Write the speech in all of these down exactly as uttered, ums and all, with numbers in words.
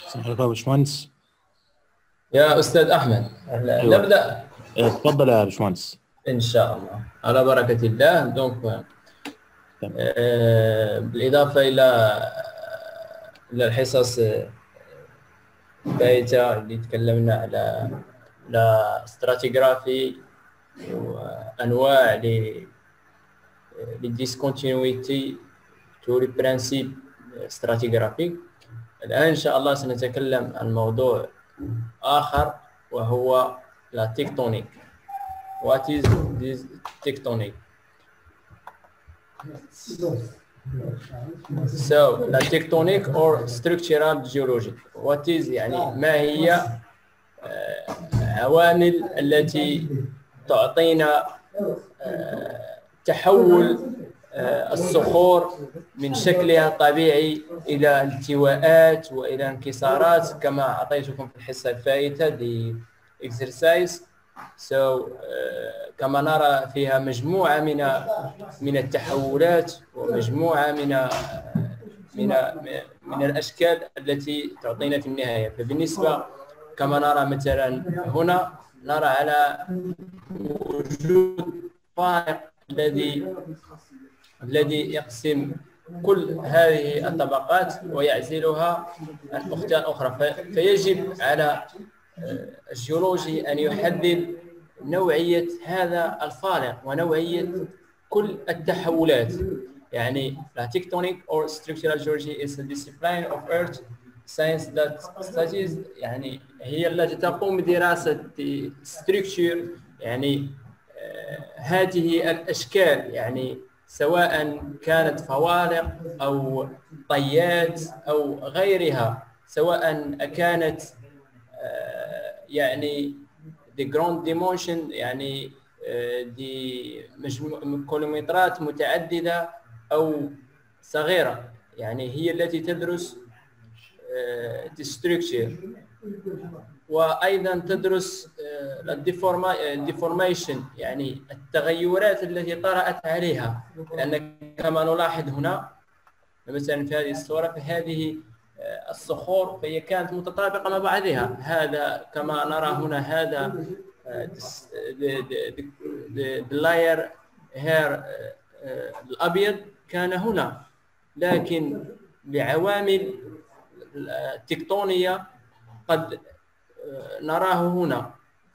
السلام عليكم يا باشمهندس. يا أستاذ أحمد، هلا ايوه، نبدأ آه، اتفضل يا باشمهندس. إن شاء الله على بركة الله. دونك تمام. آه، بالإضافة إلى إلى الحصص الفائتة اللي تكلمنا على على stratigraphy وأنواع ل للديسكونتينيويتي تو برانسيب stratigraphique. الآن إن شاء الله سنتكلم عن موضوع آخر وهو لا تكتونيك. What is this tectonic? So, la tectonic or structural geology. What is يعني ما هي عوامل التي تعطينا تحول الصخور من شكلها الطبيعي إلى التواءات وإلى انكسارات كما أعطيتكم في الحصة الفائتة دي exercise. So uh, كما نرى فيها مجموعة من من التحولات ومجموعة من من من الأشكال التي تعطينا في النهاية. فبالنسبة كما نرى مثلا هنا نرى على وجود فارق الذي الذي يقسم كل هذه الطبقات ويعزلها عن أختها الأخرى. فيجب على الجيولوجي أن يحدد نوعية هذا الفارق ونوعية كل التحولات. يعني la tectonic or structural geology is a discipline of earth science that studies يعني هي التي تقوم بدراسة structure يعني هذه الأشكال، يعني سواء كانت فوارق أو طيات أو غيرها، سواء كانت يعني the grand dimension يعني دي كيلومترات متعددة أو صغيرة، يعني هي التي تدرس the structure. وأيضا تدرس الديفورميشن يعني التغيرات التي طرأت عليها، لأن كما نلاحظ هنا مثلا في هذه الصورة فهذه الصخور فهي كانت متطابقة مع بعضها. هذا كما نرى هنا هذا اللاير هير الأبيض كان هنا، لكن بعوامل تكتونية قد نراه هنا.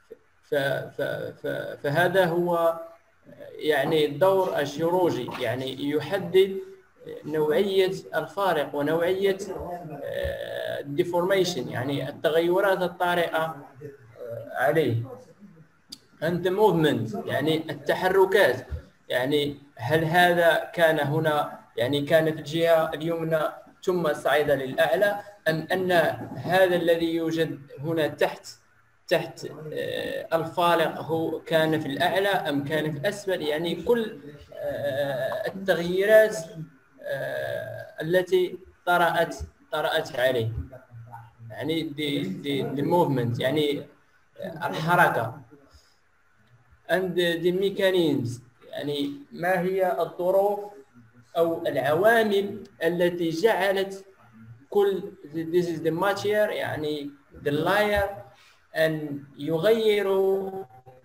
فهذا هو يعني الدور الجيولوجي، يعني يحدد نوعية الفارق ونوعية الديفورميشن يعني التغيرات الطارئة عليه. and the movement يعني التحركات، يعني هل هذا كان هنا يعني كان في الجهة اليمنى ثم صعد للأعلى، أم أن هذا الذي يوجد هنا تحت تحت الفارق هو كان في الأعلى أم كان في الأسفل. يعني كل التغييرات التي طرأت طرأت عليه، يعني دي دي دي movement يعني الحركة. and the mechanisms يعني ما هي الظروف أو العوامل التي جعلت كل this is the material يعني the layer أن يغيروا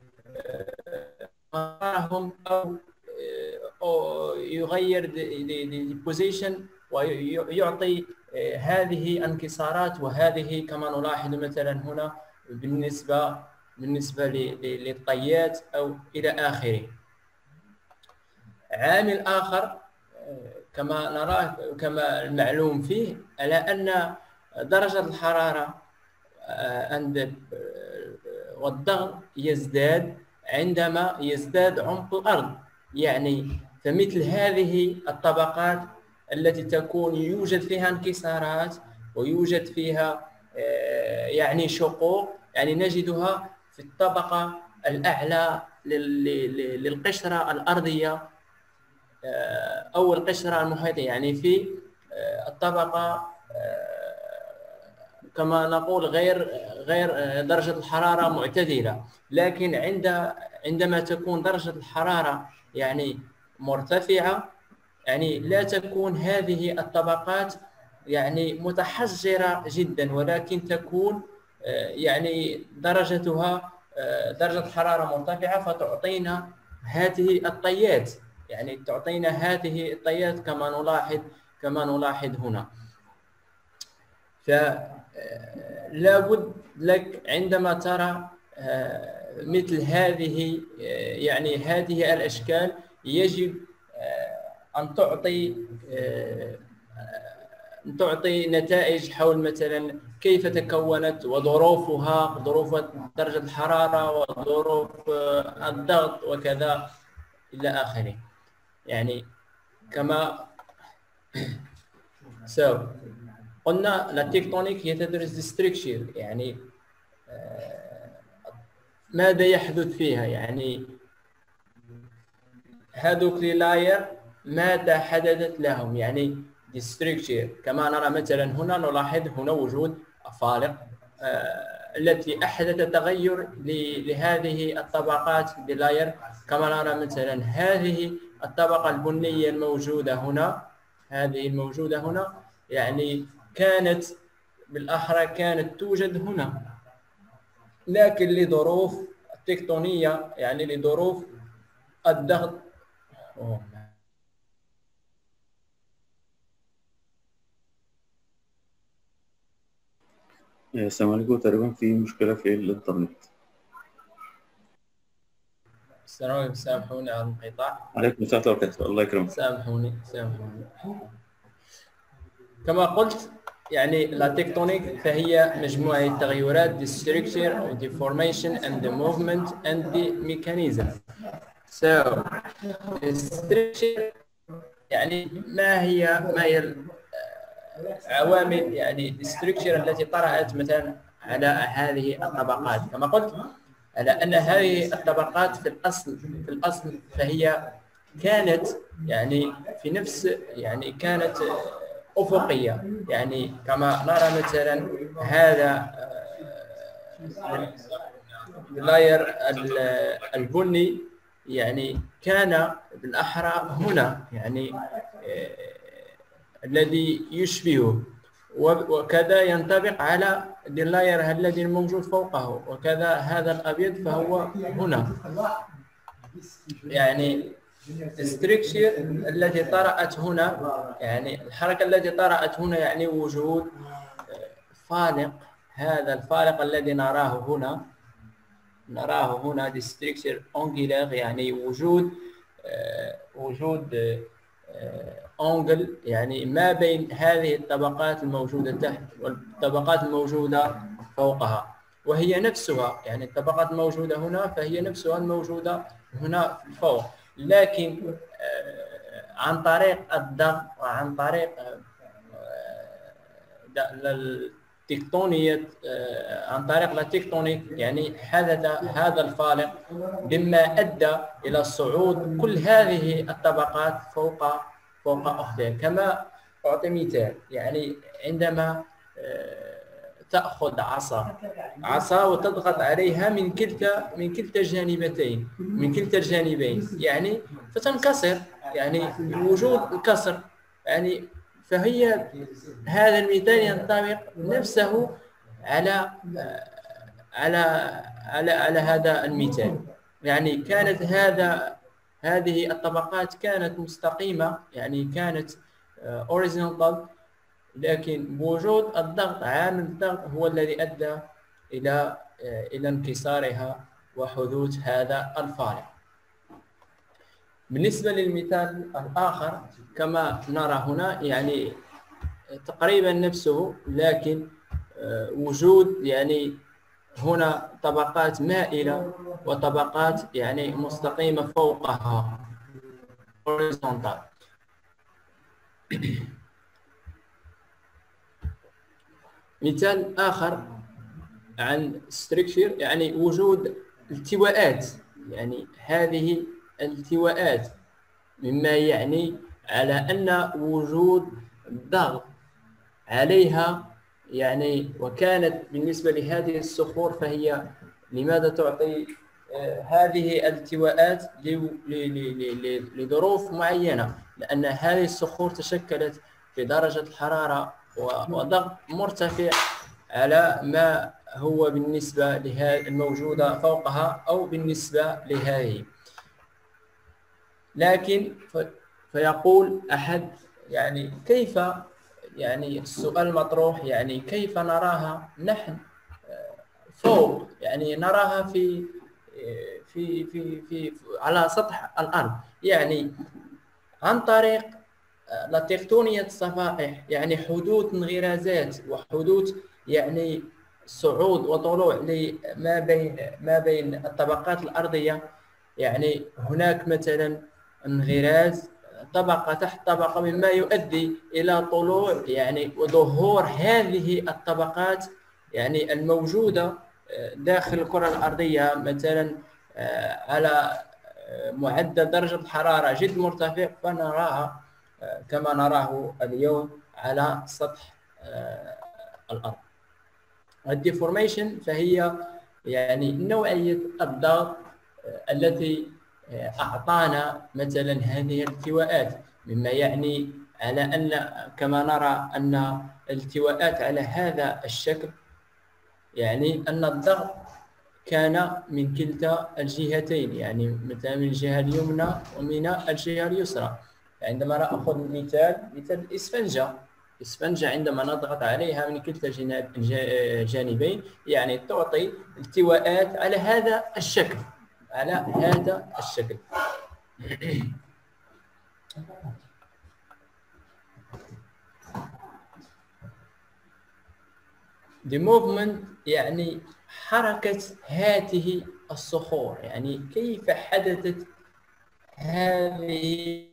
مسارهم أو أو يغير the position ويعطي هذه انكسارات وهذه كما نلاحظ مثلا هنا بالنسبة بالنسبة للطيات أو إلى آخره. عامل آخر كما نراه كما المعلوم فيه على أن درجة الحرارة والضغط يزداد عندما يزداد عمق الأرض. يعني فمثل هذه الطبقات التي تكون يوجد فيها انكسارات ويوجد فيها يعني شقوق، يعني نجدها في الطبقة الأعلى للقشرة الأرضية أو القشرة المحيطية، يعني في الطبقة كما نقول غير غير درجة الحرارة معتدلة. لكن عند عندما تكون درجة الحرارة يعني مرتفعة، يعني لا تكون هذه الطبقات يعني متحجرة جدا، ولكن تكون يعني درجتها درجة حرارة مرتفعة، فتعطينا هذه الطيات، يعني تعطينا هذه الطيات كما نلاحظ كما نلاحظ هنا. فلا بد لك عندما ترى مثل هذه يعني هذه الأشكال يجب أن تعطي أن تعطي نتائج حول مثلا كيف تكونت وظروفها، ظروف درجة الحرارة وظروف الضغط وكذا إلى آخره. يعني كما so قلنا لا تكتونيك هي تدرس الستركشر، يعني ماذا يحدث فيها، يعني هذوك لي لاير ماذا حدثت لهم، يعني الستركشر. كما نرى مثلا هنا نلاحظ هنا وجود فالق آه التي أحدثت تغير لهذه الطبقات بلاير. كما نرى مثلا هذه الطبقة البنية الموجودة هنا، هذه الموجودة هنا يعني كانت بالأحرى كانت توجد هنا، لكن لظروف التكتونية يعني لظروف الضغط. السلام عليكم، تقريبا في مشكلة في الإنترنت. السلام عليكم، سامحوني على الانقطاع. عليكم السلام ورحمة الله، الله يكرمك. سامحوني سامحوني كما قلت يعني لا تكتونيك فهي مجموعة التغيرات the structure of the formation and the movement and the mechanism. So the structure يعني ما هي ما هي العوامل يعني structure التي طرأت مثلا على هذه الطبقات. كما قلت على أن هذه الطبقات في الأصل في الأصل فهي كانت يعني في نفس يعني كانت أفقية، يعني كما نرى مثلا هذا اللاير البني يعني كان بالأحرى هنا يعني الذي يشبهه، وكذا ينطبق على اللاير الذي موجود فوقه، وكذا هذا الأبيض فهو هنا. يعني الستركشر التي طرأت هنا يعني الحركة التي طرأت هنا يعني وجود فالق. هذا الفالق الذي نراه هنا نراه هنا دي ستركشر أونجيلر، يعني وجود آه وجود أنجل آه يعني ما بين هذه الطبقات الموجودة تحت والطبقات الموجودة فوقها، وهي نفسها يعني الطبقات الموجودة هنا فهي نفسها الموجودة هنا فوق، لكن عن طريق الضغط وعن طريق التكتونية عن طريق التكتونيك يعني حدث هذا الفالق مما أدى إلى صعود كل هذه الطبقات فوق فوق أختها. كما أعطي مثال، يعني عندما تأخذ عصا عصا وتضغط عليها من كلتا من كلتا الجانبتين من كلتا الجانبين يعني فتنكسر، يعني وجود الكسر يعني. فهي هذا المثال ينطبق نفسه على على على على هذا المثال. يعني كانت هذا هذه الطبقات كانت مستقيمة، يعني كانت horizontal، لكن بوجود الضغط عامل الضغط هو الذي أدى إلى إلى انكسارها وحدوث هذا الفارق. بالنسبة للمثال الآخر كما نرى هنا يعني تقريبا نفسه، لكن وجود يعني هنا طبقات مائلة وطبقات يعني مستقيمة فوقها horizontal. مثال آخر عن structure يعني وجود التواءات، يعني هذه الالتواءات مما يعني على أن وجود ضغط عليها يعني. وكانت بالنسبة لهذه الصخور فهي لماذا تعطي هذه الالتواءات لظروف معينة، لأن هذه الصخور تشكلت في درجة الحرارة وضغط مرتفع على ما هو بالنسبة لهذه الموجودة فوقها أو بالنسبة لهذه. لكن فيقول أحد يعني كيف، يعني السؤال المطروح يعني كيف نراها نحن فوق، يعني نراها في في في في على سطح الأرض، يعني عن طريق تكتونية الصفائح، يعني حدوث انغرازات وحدوث يعني صعود وطلوع لما بين ما بين الطبقات الأرضية. يعني هناك مثلا انغراز طبقة تحت طبقة، مما يؤدي إلى طلوع يعني وظهور هذه الطبقات يعني الموجودة داخل الكرة الأرضية، مثلا على معدل درجة الحرارة جد مرتفع، فنراها كما نراه اليوم على سطح الأرض. الديفورميشن فهي يعني نوعية الضغط التي أعطانا مثلا هذه الالتواءات، مما يعني على أن كما نرى أن الالتواءات على هذا الشكل يعني أن الضغط كان من كلتا الجهتين، يعني مثلا من الجهة اليمنى ومن الجهة اليسرى. عندما نأخذ مثال مثال الإسفنجة، الإسفنجة عندما نضغط عليها من كلتا الجانبين يعني تعطي التواءات على هذا الشكل، على هذا الشكل. The movement يعني حركة هذه الصخور، يعني كيف حدثت هذه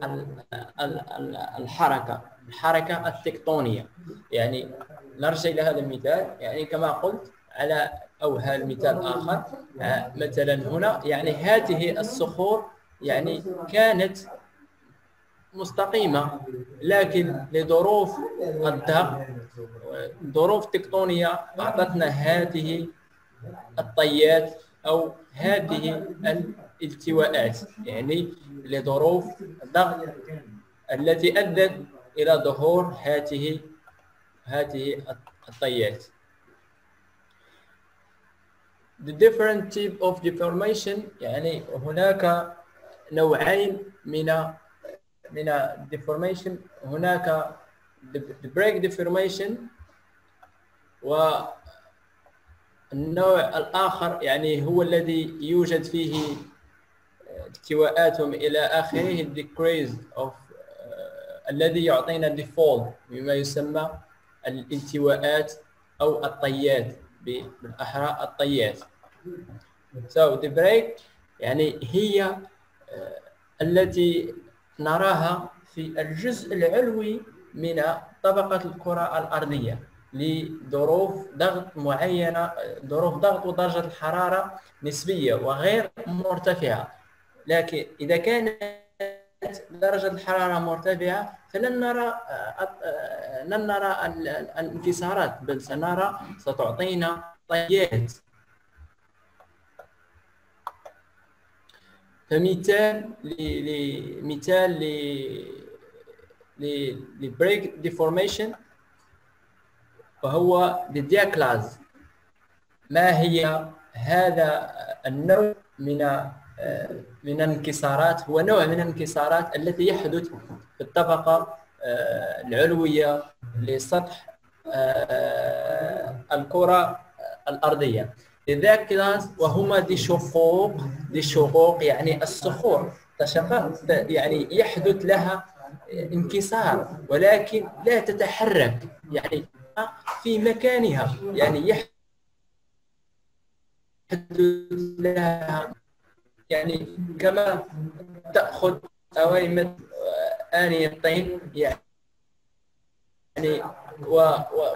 الحركة الحركة التكتونية. يعني نرجع إلى هذا المثال، يعني كما قلت على أو هذا المثال آخر، مثلا هنا يعني هذه الصخور يعني كانت مستقيمة، لكن لظروف الضغط ظروف تكتونية أعطتنا هذه الطيات أو هذه الالتواءات، يعني لظروف الضغط التي أدت إلى ظهور هذه هذه الطيات. The different type of deformation، يعني هناك نوعين من من deformation. هناك the break deformation، والنوع الآخر يعني هو الذي يوجد فيه التواءاتهم إلى آخره decrease of uh, الذي يعطينا default بما يسمى الالتواءات أو الطيات، بالأحرى الطيات. So the break يعني هي uh, التي نراها في الجزء العلوي من طبقة الكرة الأرضية لظروف ضغط معينة، ظروف ضغط ودرجة الحرارة نسبية وغير مرتفعة. لكن إذا كانت درجة الحرارة مرتفعة فلن نرى لن نرى الانكسارات، بل سنرى ستعطينا طيات. فمثال لمثال ل لبريك ديفورميشن وهو الدياكلاز. ما هي هذا النوع من من الانكسارات؟ هو نوع من الانكسارات التي يحدث في الطبقة العلوية لسطح الكرة الأرضية. الدياكلاز وهما دي شقوق دي شقوق يعني الصخور تشقق، يعني يحدث لها انكسار ولكن لا تتحرك، يعني في مكانها، يعني يحدث لها يعني كما تأخذ أويمة آنية طين، يعني و, و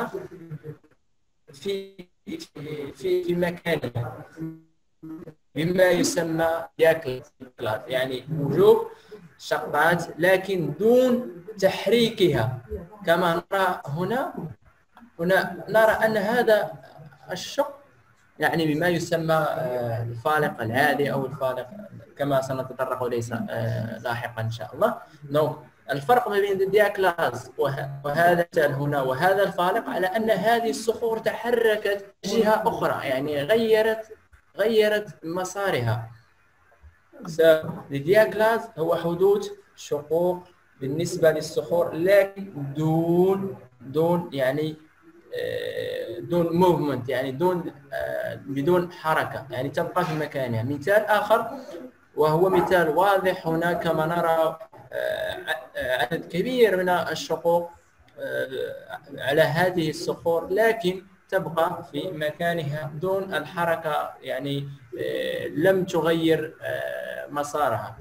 في في في مكانها بما يسمى دياكلاز، يعني وجود شقات لكن دون تحريكها. كما نرى هنا هنا نرى أن هذا الشق يعني بما يسمى الفالق العادي أو الفالق كما سنتطرق ليس لاحقا إن شاء الله. نو الفرق ما بين الدياكلاز وهذا المثال هنا وهذا الفالق على أن هذه الصخور تحركت جهة أخرى، يعني غيرت غيرت مسارها. الدياكلاز هو حدوث شقوق بالنسبة للصخور لكن دون دون يعني دون موفمنت، يعني دون بدون حركة، يعني تبقى في مكانها. مثال آخر وهو مثال واضح هنا، كما نرى عدد كبير من الشقوق على هذه الصخور لكن تبقى في مكانها دون الحركة، يعني لم تغير مسارها.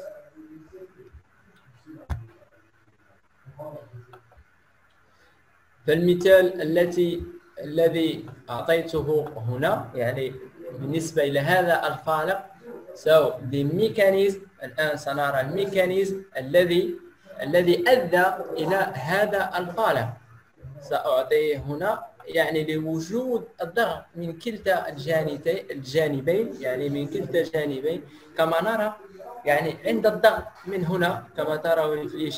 فالمثال التي الذي أعطيته هنا يعني بالنسبة إلى هذا الفالق، so the mechanism الآن سنرى الميكانيزم الذي الذي أدى إلى هذا الفالق. سأعطيه هنا يعني لوجود الضغط من كلتا الجانبين الجانبين يعني من كلتا الجانبين كما نرى، يعني عند الضغط من هنا كما ترى الفليش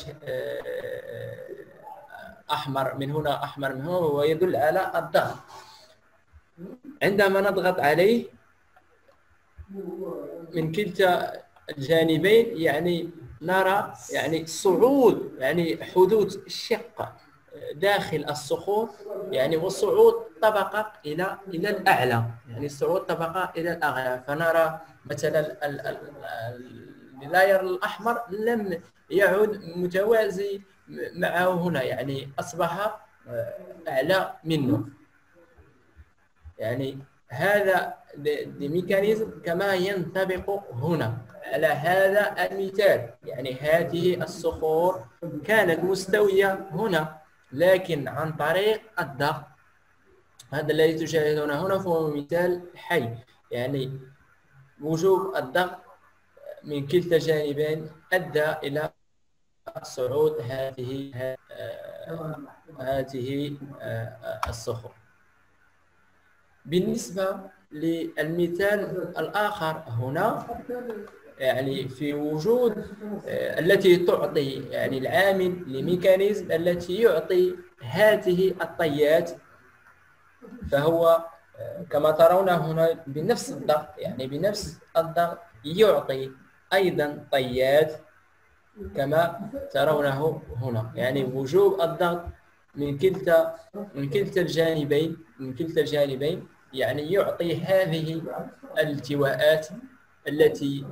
أحمر من هنا أحمر من هنا، هو يدل على الضغط. عندما نضغط عليه من كلتا الجانبين يعني نرى يعني صعود، يعني حدوث شق داخل الصخور، يعني وصعود طبقة إلى إلى الأعلى، يعني صعود طبقة إلى الأعلى. فنرى مثلا اللاير الأحمر لم يعد متوازي معه هنا، يعني أصبح أعلى منه. يعني هذا الميكانيزم كما ينطبق هنا على هذا المثال، يعني هذه الصخور كانت مستوية هنا لكن عن طريق الضغط، هذا الذي تشاهدونه هنا فهو مثال حي، يعني وجود الضغط من كلتا الجانبين أدى إلى صعود هذه هذه الصخور. بالنسبة للمثال الآخر هنا يعني في وجود التي تعطي يعني العامل لميكانيزم التي يعطي هذه الطيات، فهو كما ترون هنا بنفس الضغط، يعني بنفس الضغط يعطي أيضا طيات كما ترونه هنا، يعني وجود الضغط من كلتا من كلتا الجانبين من كلتا الجانبين يعني يعطي هذه الالتواءات التي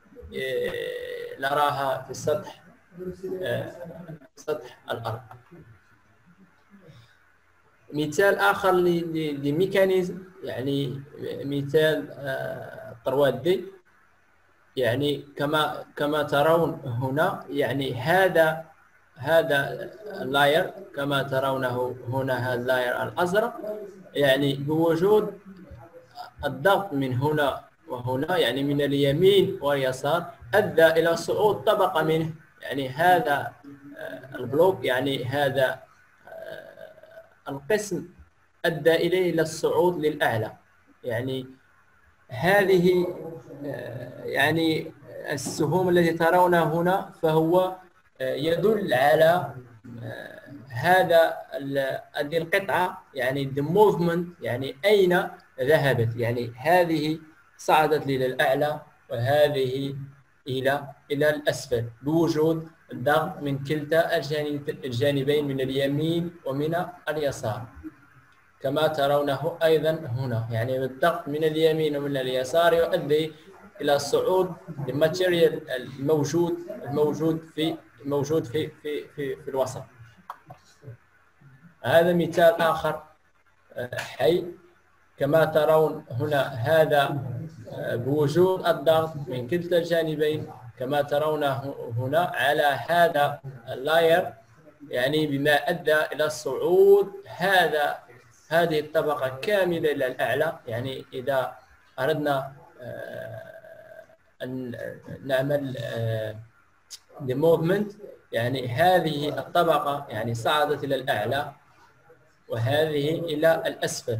نراها في سطح سطح الأرض. مثال آخر لميكانيزم يعني مثال طروات دي، يعني كما كما ترون هنا، يعني هذا هذا اللاير كما ترونه هنا، هذا اللاير الأزرق، يعني بوجود الضغط من هنا وهنا، يعني من اليمين واليسار، أدى إلى صعود طبقة منه، يعني هذا البلوك، يعني هذا القسم أدى إليه إلى الصعود للأعلى. يعني هذه يعني السهوم التي ترونها هنا فهو يدل على هذا هذه القطعة، يعني the movement، يعني أين ذهبت، يعني هذه صعدت إلى الأعلى وهذه إلى إلى الأسفل بوجود الضغط من كلتا الجانبين من اليمين ومن اليسار كما ترونه أيضا هنا، يعني الضغط من اليمين ومن اليسار يؤدي إلى صعود الماتيريال الموجود الموجود في الموجود في في في, في الوسط. هذا مثال آخر حي كما ترون هنا، هذا بوجود الضغط من كلتا الجانبين كما ترون هنا على هذا اللاير، يعني بما أدى إلى الصعود هذا هذه الطبقة كاملة إلى الأعلى. يعني إذا أردنا أن نعمل the movement، يعني هذه الطبقة يعني صعدت إلى الأعلى وهذه إلى الأسفل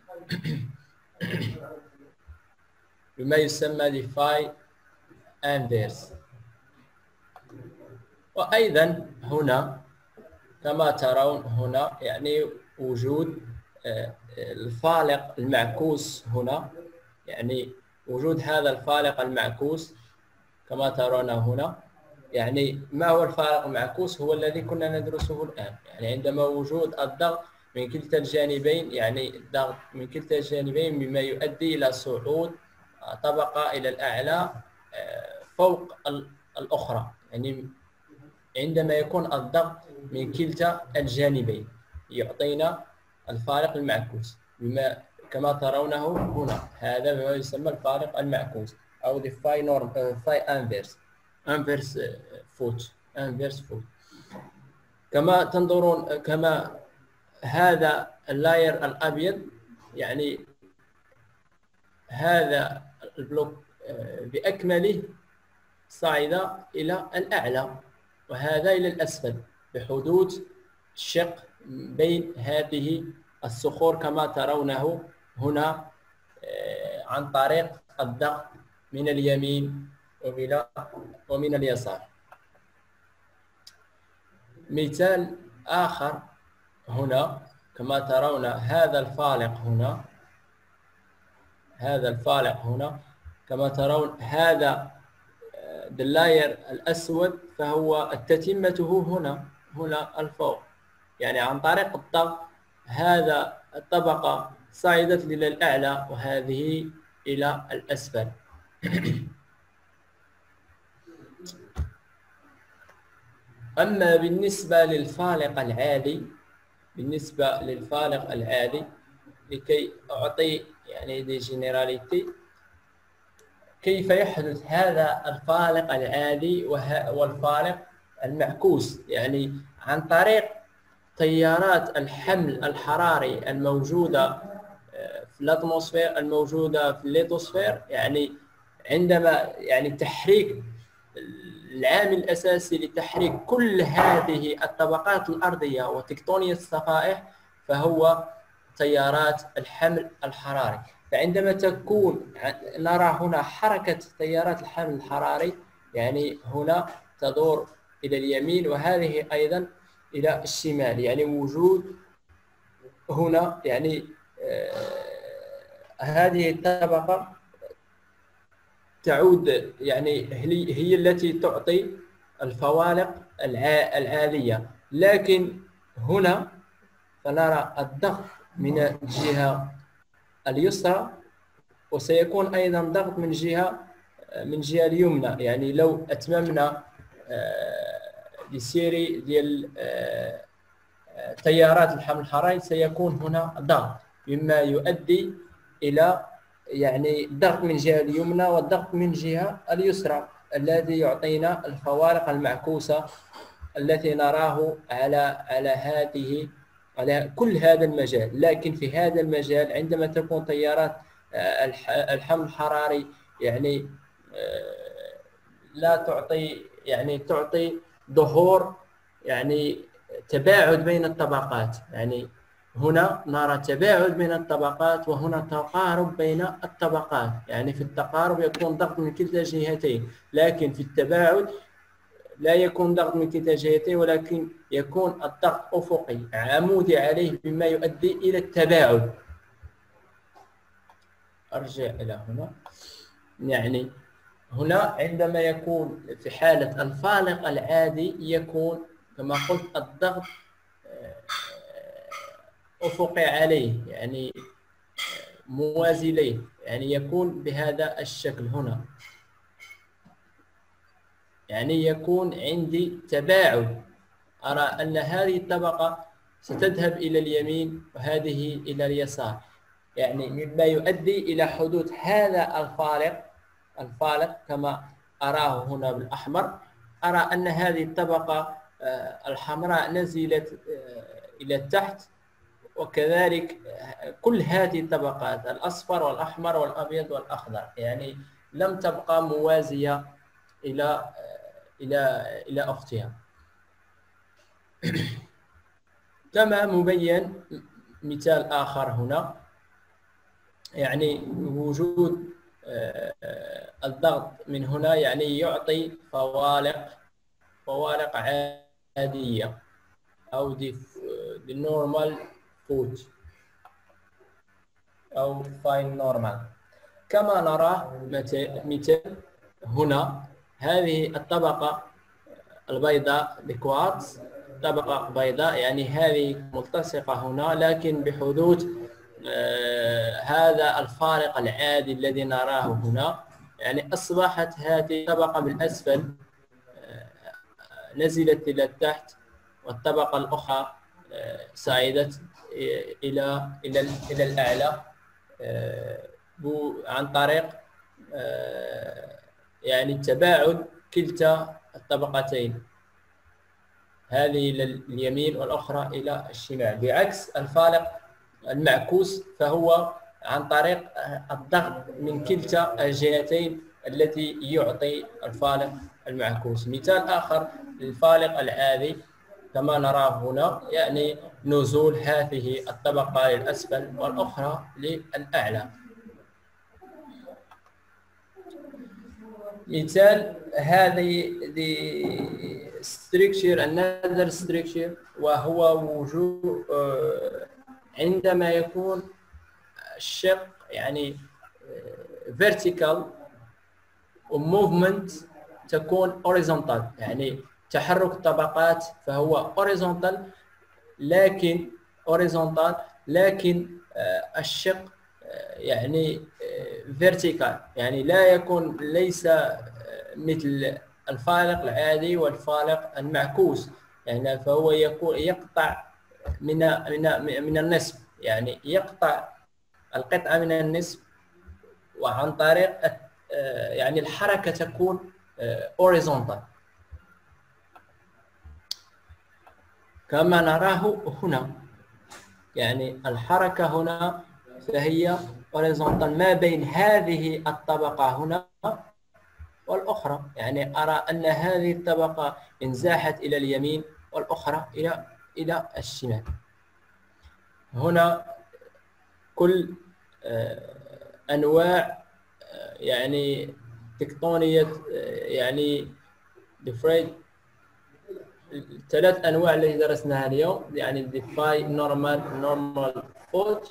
بما يسمى the phi inverse. وأيضا هنا كما ترون هنا يعني وجود الفالق المعكوس هنا، يعني وجود هذا الفالق المعكوس كما ترون هنا. يعني ما هو الفارق المعكوس؟ هو الذي كنا ندرسه الآن. يعني عندما وجود الضغط من كلتا الجانبين، يعني الضغط من كلتا الجانبين مما يؤدي إلى صعود طبقة إلى الأعلى فوق الأخرى، يعني عندما يكون الضغط من كلتا الجانبين يعطينا الفارق المعكوس بما كما ترونه هنا. هذا ما يسمى الفارق المعكوس أو the phi norm phi inverse inverse foot inverse foot. كما تنظرون كما هذا اللاير الأبيض، يعني هذا البلوك بأكمله صعد إلى الأعلى وهذا إلى الأسفل بحدوث شق بين هذه الصخور كما ترونه هنا عن طريق الضغط من اليمين ومن اليسار. مثال آخر هنا كما ترون هذا الفالق هنا، هذا الفالق هنا كما ترون هذا اللاير الأسود فهو تتمته هنا هنا الفوق، يعني عن طريق الضغط هذا الطبقة صعدت إلى الأعلى وهذه إلى الأسفل. أما بالنسبة للفالق العادي، بالنسبة للفالق العادي لكي أعطي يعني دي جينيراليتي كيف يحدث هذا الفالق العادي والفالق المعكوس، يعني عن طريق تيارات الحمل الحراري الموجودة في الأتموسفير الموجودة في الليتوسفير. يعني عندما يعني تحريك العامل الأساسي لتحريك كل هذه الطبقات الأرضية وتكتونية الصفائح فهو تيارات الحمل الحراري. فعندما تكون نرى هنا حركة تيارات الحمل الحراري، يعني هنا تدور إلى اليمين وهذه أيضا إلى الشمال، يعني وجود هنا يعني آه هذه الطبقة تعود يعني هي التي تعطي الفوالق العالية. لكن هنا فنرى الضغط من الجهة اليسرى وسيكون أيضا ضغط من جهة من جهة اليمنى. يعني لو أتممنا لسيري ديال تيارات الحمل الحراري سيكون هنا ضغط مما يؤدي إلى يعني الضغط من جهة اليمنى والضغط من جهة اليسرى الذي يعطينا الفوارق المعكوسة التي نراه على على هذه على كل هذا المجال. لكن في هذا المجال عندما تكون تيارات الحمل الحراري يعني لا تعطي يعني تعطي ظهور يعني تباعد بين الطبقات، يعني هنا نرى تباعد بين الطبقات وهنا تقارب بين الطبقات. يعني في التقارب يكون ضغط من كلتا الجهتين، لكن في التباعد لا يكون ضغط من كلتا الجهتين ولكن يكون الضغط أفقي عمودي عليه مما يؤدي إلى التباعد. أرجع إلى هنا، يعني هنا عندما يكون في حالة الفالق العادي يكون كما قلت الضغط أفقي عليه يعني موازي له، يعني يكون بهذا الشكل هنا، يعني يكون عندي تباعد. أرى أن هذه الطبقة ستذهب إلى اليمين وهذه إلى اليسار، يعني مما يؤدي إلى حدوث هذا الفارق الفارق كما أراه هنا بالأحمر. أرى أن هذه الطبقة الحمراء نزلت إلى تحت، وكذلك كل هذه الطبقات الأصفر والأحمر والأبيض والأخضر يعني لم تبقى موازية إلى إلى إلى أختها. كما مبين مثال آخر هنا، يعني وجود الضغط من هنا يعني يعطي فوالق فوالق عادية أو دي دي نورمال فود أو فاين نورمال. كما نرى مثال هنا، هذه الطبقة البيضاء الكوارتز، طبقة بيضاء يعني هذه ملتصقة هنا، لكن بحدوث آه هذا الفارق العادي الذي نراه هنا، يعني أصبحت هذه الطبقة بالأسفل آه نزلت إلى تحت، والطبقة الأخرى آه صعدت إلى إلى إلى الأعلى آه عن طريق آه يعني تباعد كلتا الطبقتين، هذه إلى اليمين والأخرى إلى الشمال، بعكس الفالق المعكوس فهو عن طريق الضغط من كلتا الجهتين التي يعطي الفالق المعكوس. مثال آخر للفالق العادي كما نراه هنا، يعني نزول هذه الطبقة للأسفل والأخرى للأعلى. مثال هذه the structure another structure، وهو وجود عندما يكون الشق يعني vertical وmovement تكون horizontal، يعني تحرك الطبقات فهو horizontal لكن horizontal لكن الشق يعني vertical، يعني لا يكون ليس مثل الفالق العادي والفالق المعكوس، يعني فهو يكون يقطع من من من النصف، يعني يقطع القطعة من النصف، وعن طريق يعني الحركة تكون horizontal كما نراه هنا، يعني الحركة هنا فهي horizontal ما بين هذه الطبقة هنا والأخرى، يعني أرى أن هذه الطبقة انزاحت إلى اليمين والأخرى إلى إلى الشمال. هنا كل أنواع يعني تكتونية يعني ثلاث أنواع التي درسناها اليوم، يعني defy normal normal fault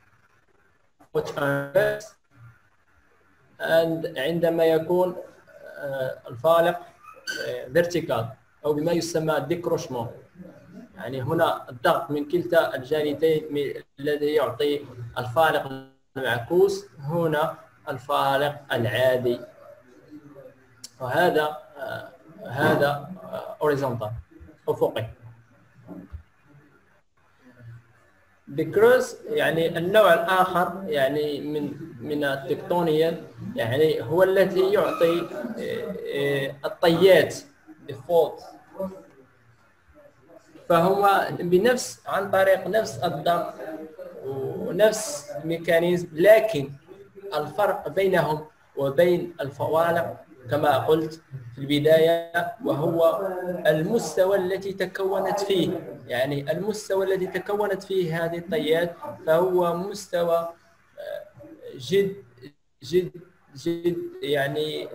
and عندما يكون الفالق vertical أو بما يسمى ديكروشمون، يعني هنا الضغط من كلتا الجانبين الذي يعطي الفالق المعكوس، هنا الفالق العادي، وهذا هذا horizontal أفقي. بكروس يعني النوع الآخر يعني من من التكتونية، يعني هو الذي يعطي الطيات default، فهو بنفس عن طريق نفس الضغط ونفس الميكانيزم، لكن الفرق بينهم وبين الفوالق كما قلت في البداية وهو المستوى الذي تكونت فيه، يعني المستوى الذي تكونت فيه هذه الطيات فهو مستوى جد جد جد يعني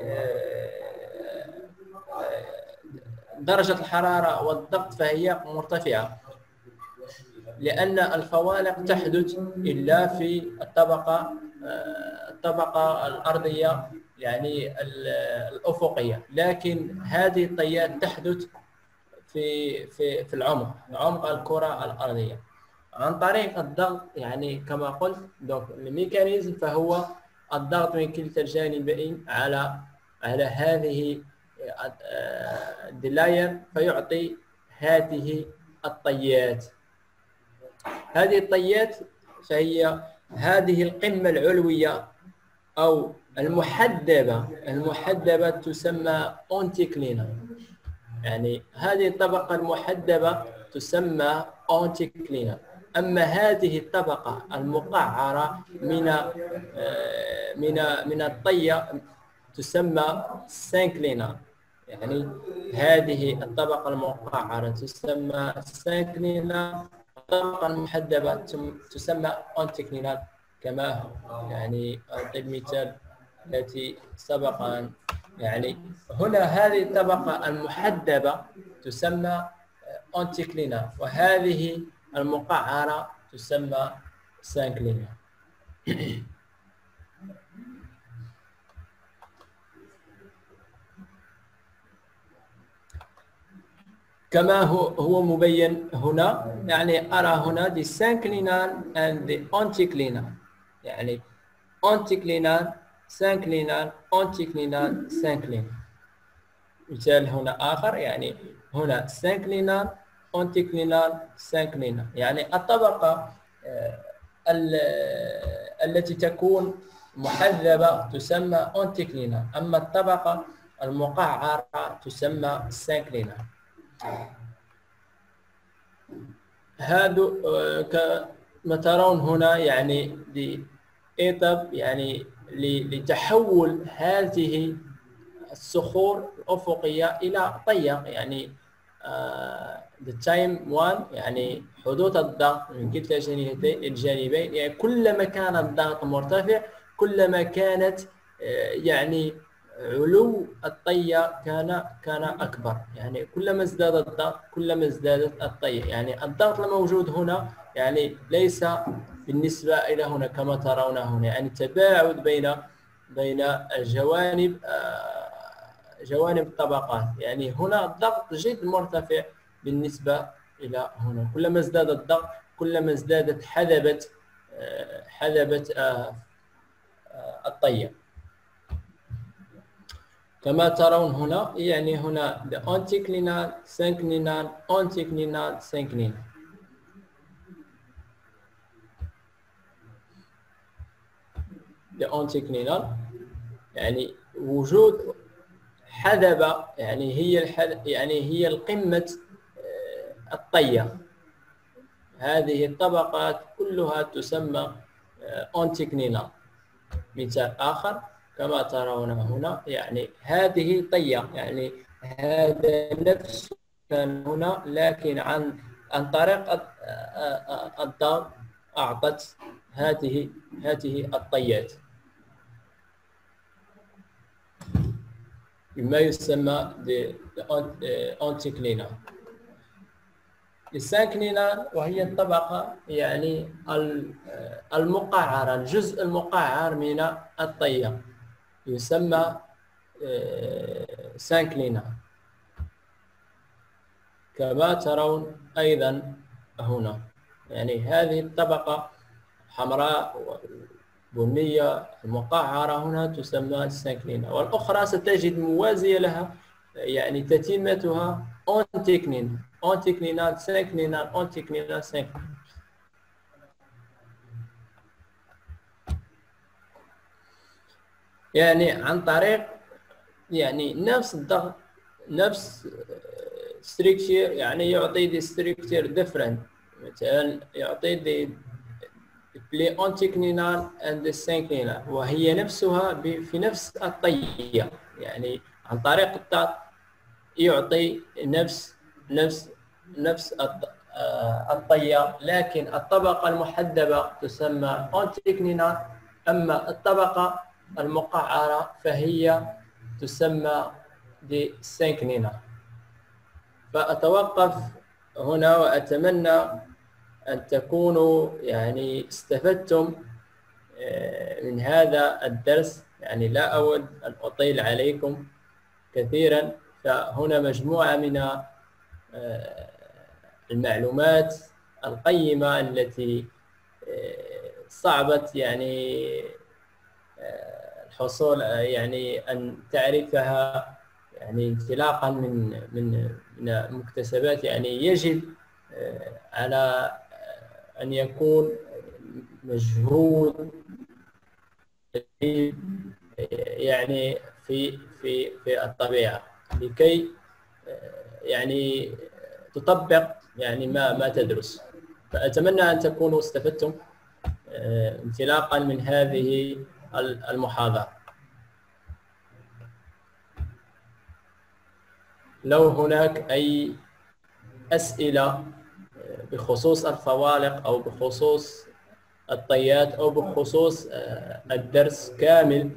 درجة الحرارة والضغط فهي مرتفعة، لأن الفوالق تحدث إلا في الطبقة الطبقة الأرضية يعني الأفقية، لكن هذه الطيات تحدث في في في العمق عمق الكرة الأرضية عن طريق الضغط، يعني كما قلت دونك الميكانيزم فهو الضغط من كلتا الجانبين على على هذه الدلاير فيعطي هذه الطيات. هذه الطيات فهي هذه القمة العلوية أو المحدبة، المحدبة تسمى أونتيكلينا، يعني هذه الطبقة المحدبة تسمى أونتيكلينا. أما هذه الطبقة المقعرة من من من الطية تسمى سانكلينا، يعني هذه الطبقة المقعرة تسمى سانكلينا، الطبقة المحدبة تسمى أونتيكلينا كما يعني المثال التي سبق أن يعني هنا هذه الطبقة المحدبة تسمى انتيكلينال، وهذه المقعرة تسمى سانكلينال. كما هو هو مبين هنا، يعني أرى هنا the synclinal and the anticlinal، يعني anticlinal synclinal anticlinal synclinal. مثال هنا آخر، يعني هنا synclinal anticlinal synclinal، يعني الطبقة التي تكون محذبة تسمى anticlinal، أما الطبقة المقعرة تسمى synclinal. هذا كما ترون هنا يعني لإيطب، يعني لتحول هذه الصخور الأفقية إلى طية، يعني the time one، يعني حدوث الضغط من كلتا الجانبين، يعني كلما كان الضغط مرتفع كلما كانت يعني علو الطية كان كان أكبر، يعني كلما ازداد الضغط كلما ازدادت الطية. يعني الضغط الموجود هنا يعني ليس بالنسبة إلى هنا كما ترون هنا، يعني تباعد بين بين الجوانب جوانب الطبقات، يعني هنا الضغط جد مرتفع بالنسبة إلى هنا، كلما ازداد الضغط كلما ازدادت حذبة حذبة الطية كما ترون هنا. يعني هنا the anticlinal synclinal anticlinal synclinal. the anticlinal يعني وجود حذبة، يعني هي الحذ... يعني هي القمة الطية، هذه الطبقات كلها تسمى anticlinal. مثال آخر كما ترون هنا، يعني هذه طية، يعني هذا نفس كان هنا، لكن عن عن طريق الضغط أعطت هذه هذه الطيات بما يسمى anticlinal. السانكلينال وهي الطبقة يعني المقعرة، الجزء المقعر من الطية يسمى سانكلينال كما ترون أيضا هنا. يعني هذه الطبقة حمراء بنية المقعرة هنا تسمى سانكلينال، والأخرى ستجد موازية لها يعني تتمتها anticlinal anticlinal synclinal anticlinal synclinal. يعني عن طريق يعني نفس الضغط نفس structure، يعني يعطي the structure different. مثلا يعطي the the anticlinal and the synclinal، وهي نفسها في نفس الطية، يعني عن طريق الضغط يعطي نفس نفس نفس الطية، لكن الطبقة المحدبة تسمى anticlinal، أما الطبقة المقعرة فهي تسمى synclinal. فأتوقف هنا وأتمنى أن تكونوا يعني استفدتم من هذا الدرس، يعني لا أود أن أطيل عليكم كثيرا. فهنا مجموعة من المعلومات القيمة التي صعبت يعني الحصول يعني أن تعرفها يعني انطلاقا من من من مكتسبات. يعني يجب على أن يكون مجهود يعني في في في الطبيعة لكي يعني تطبق يعني ما ما تدرس. فأتمنى أن تكونوا استفدتم انطلاقا من هذه المحاضرة. لو هناك أي أسئلة بخصوص الفوالق أو بخصوص الطيات أو بخصوص الدرس كامل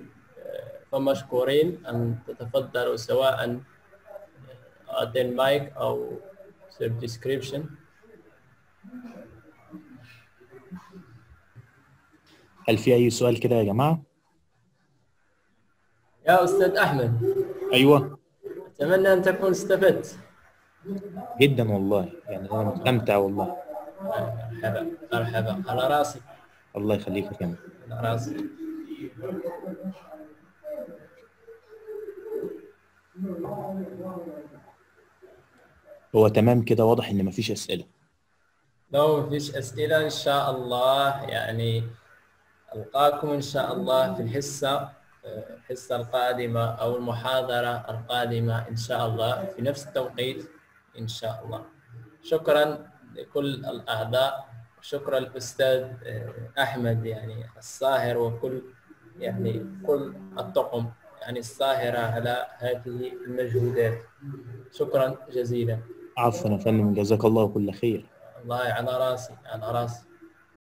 فمشكورين أن تتفضلوا، سواء أعطي المايك أو self description. هل في أي سؤال كده يا جماعة؟ يا أستاذ أحمد، أيوه أتمنى أن تكون استفدت. جدا والله، يعني أنا مستمتع والله. مرحبا مرحبا، على راسي الله يخليك يا كامل. على راسي. هو تمام كده، واضح إن مفيش أسئلة. لو مفيش أسئلة إن شاء الله يعني ألقاكم إن شاء الله في الحصة الحصة القادمة أو المحاضرة القادمة إن شاء الله في نفس التوقيت إن شاء الله. شكرا لكل الأعضاء، شكرا الأستاذ أحمد يعني الصاهر وكل يعني كل الطاقم يعني الصاهرة على هذه المجهودات. شكرا جزيلا. عفوا يا فندم، جزاك الله كل خير. والله على راسي على راسي.